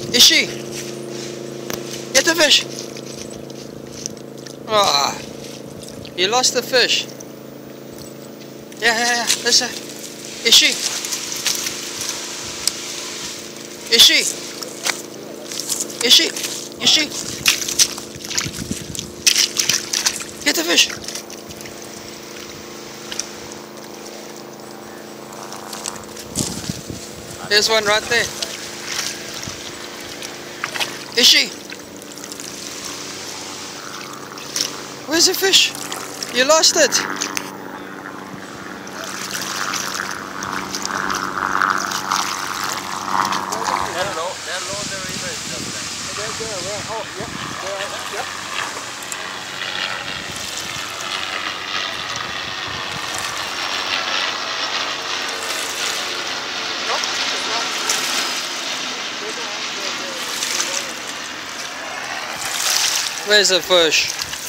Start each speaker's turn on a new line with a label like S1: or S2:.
S1: Is she? Get the fish! Ah, you lost the fish. Yeah. Listen. Is she? Is she? Is she? Is she? Get the fish! There's one right there. Is she? Where's the fish? You lost it. Where's the fish?